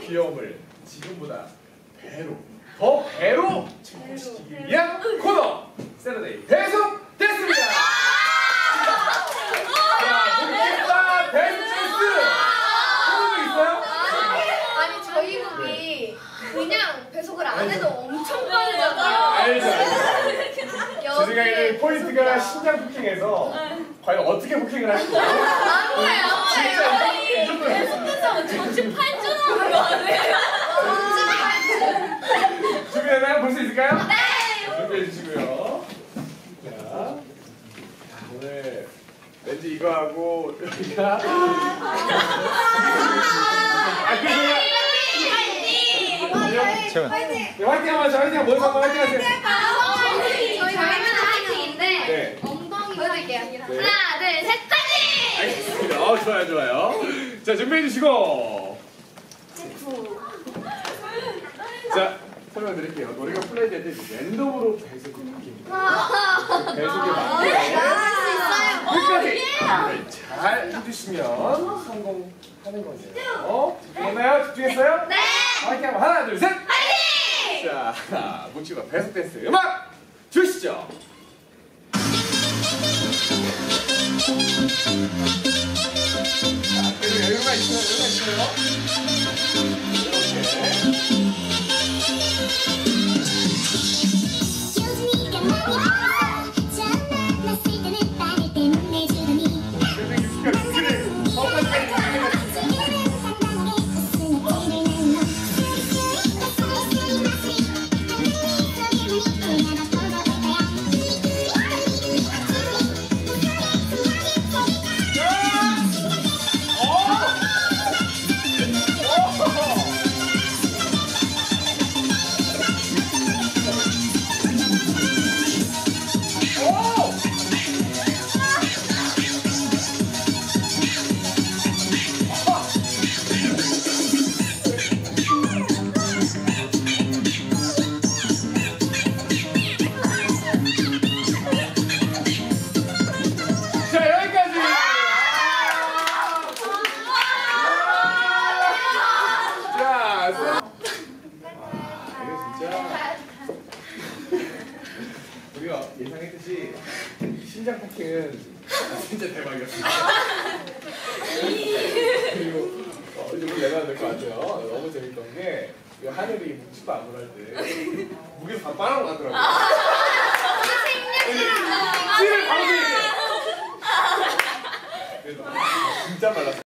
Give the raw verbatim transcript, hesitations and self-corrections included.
귀여움을 지금보다 배로 더 배로 증폭시키기 위한 코너 세러데이 배속됐습니다. 자, 모르겠다 배속댄스 해본 적 있어요? 아니 저희 곡이 그냥 배속을 안 해도 엄청 빠르잖아요. 알죠, 알죠. 제 생각에는 포인트가 심장 부킹에서 과연 어떻게 부킹을 할지 안 보여요, 안 보여요. 이 정도는 배속돼서 전십팔 주 나오는 거 아니에요? 준비되나요? 볼 수 있을까요? 네! 준비해 주시고요. 자, 오늘 왠지 이거 하고 여기가 아, 그래서 채원. 네, 화이팅 한번 하자. 화이팅 먼저 한번 화이팅 하세요. 저희 저희는 화이팅인데 네. 엉덩이 보여드릴게요. 네. 하나, 둘, 셋, 화이팅! 알겠습니다. 어, 좋아요, 좋아요. 자, 준비해 주시고. 자, 설명 드릴게요. 노래가 플레이될 때 랜덤으로 배속이 바뀝니다. 배속에 맞게 끝까지 잘 해주시면 성공하는 거죠. 됐나요? 집중했어요? 네! 화이팅 한번 하나, 둘, 셋! 화이팅! 자, 뭉치가 배속 댄스 음악 주시죠. 자, 그리고 여유가 있어요, 여유가 있어요. 이렇게. 우리가 예상했듯이 심장 폭행은 진짜 대박이었습니다. 그리고 어, 이제 우리 내려야 될 것 같아요. 너무 재밌던 게 하늘이 뭉치고 안무할 때 무게 다 빠른 것 같더라고요. 찌를 바로 얘기해요. 그래서 진짜 빨랐어요.